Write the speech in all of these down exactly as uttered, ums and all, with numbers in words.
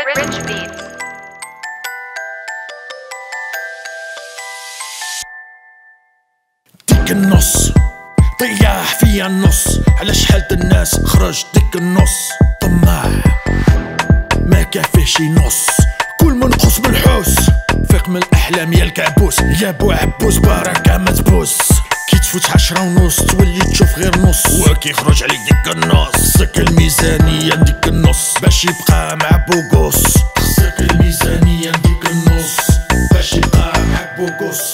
Rich Beats. ديك النص طياح فيا النص، على شحال الناس خرج ديك النص. طماع ما كافيه شي نص، كل منقص بالحوس، فيق من الاحلام يا الكعبوس. يا بو عبوس بركة ما تبوس، كي تفوت عشرة ونص تولي تشوف غير نص، وكي يخرج عليك ديك النص. خصك الميزانية ديك النص باش يبقى مع بوغوس. خصك الميزانية ديك النص باش يبقى مع بوغوس.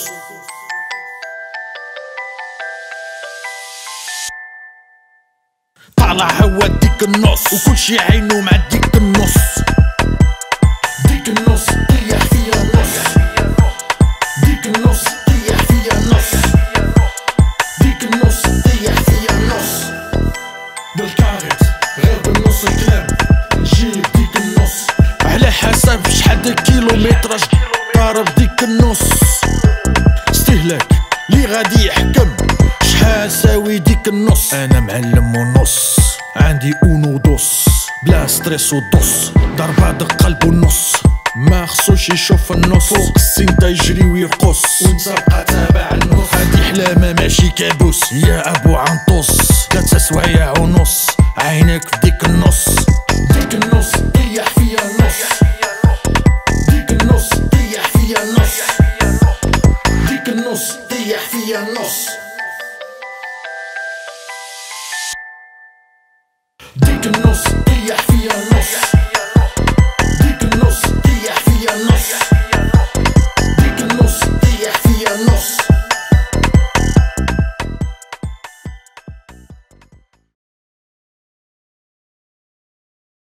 طالع هوا ديك النص وكل شي عينو مع ديك النص. ديك النص طيح فيا النص، ديك النص طيح فيا النص، ديك النص طيح فيا النص. بالكارت غير بالنص الكلام نجيب ديك النص، على حسب شحال د كيلومتراج ضارب ديك النص. استهلاك لي غادي يحكم شحال ساوي ديك النص. انا معلم ونص عندي اونو دوس، بلا ستريس ودوس، ضربة دق قلب ونص، ما خصوش يشوف النص. فوق السنتا يجري ويرقص وانت بقى تابع النص. هادي حلامة ماشي كابوس يا ابو عنطوس، ثلاثة سوايع ونص عينك في ديك النص. ديك النص طيح فيا النص، ديك النص طيح فيا النص، ديك النص طيح فيا النص، ديك النص طيح فيا النص.